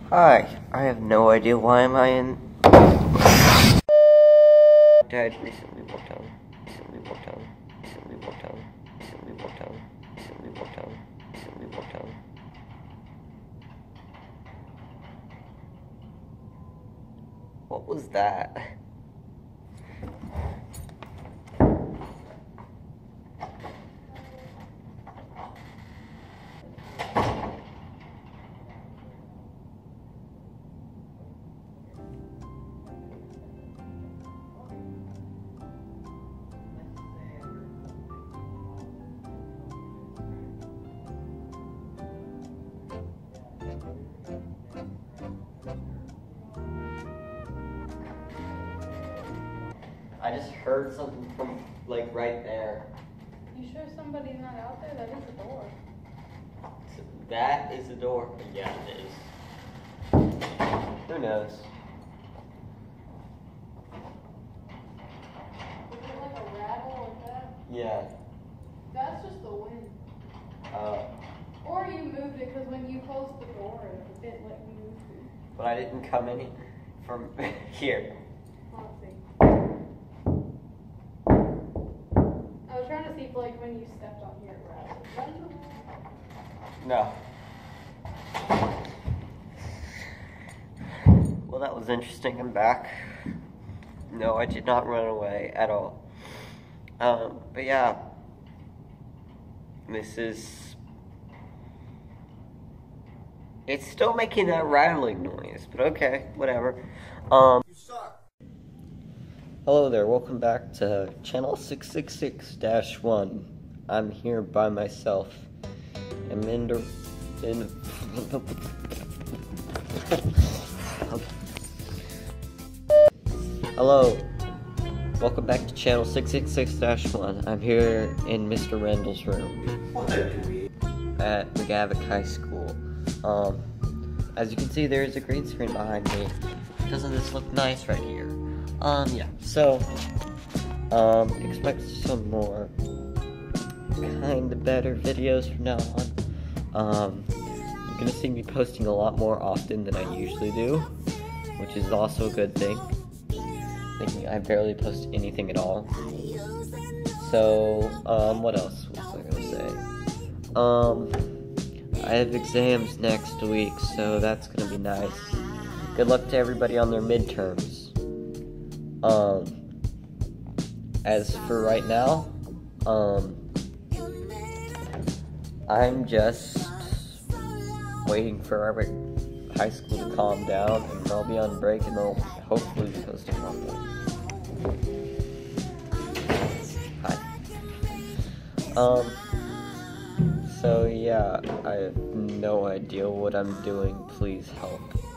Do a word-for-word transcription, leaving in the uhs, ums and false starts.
Hi, I have no idea why am I in... Died recently walked home, recently walked home, recently walked home, recently walked home, recently walked home, recently walked home. What was that? I just heard something from, like, right there. You sure somebody's not out there? That is a door. So that is the door? Yeah, it is. Who knows? Is it like a rattle like that? Yeah. That's just the wind. Uh, Or you moved it, because when you closed the door, it didn't let you move it. but I didn't come in from here. Let's see. I was trying to see if, like, when you stepped on here, it rattled. No. Well, that was interesting. I'm back. No, I did not run away at all. Um, but yeah. This is... It's still making that rattling noise, but okay, whatever. Um... You suck. Hello there, welcome back to channel six six six dash one. I'm here by myself. I'm in the... In okay. Hello, welcome back to channel six six six dash one. I'm here in Mister Randall's room at McGavock High School. Um, as you can see, there is a green screen behind me. Doesn't this look nice right here? Um, yeah, so, um, expect some more kinda better videos from now on. Um, you're gonna see me posting a lot more often than I usually do, which is also a good thing. Thinking I barely post anything at all. So, um, what else was I gonna say? Um, I have exams next week, so that's gonna be nice. Good luck to everybody on their midterms. Um, as for right now, um, I'm just waiting for our high school to calm down, and I'll be on break, and they'll hopefully be posting content. Hi. Um, so yeah, I have no idea what I'm doing. Please help.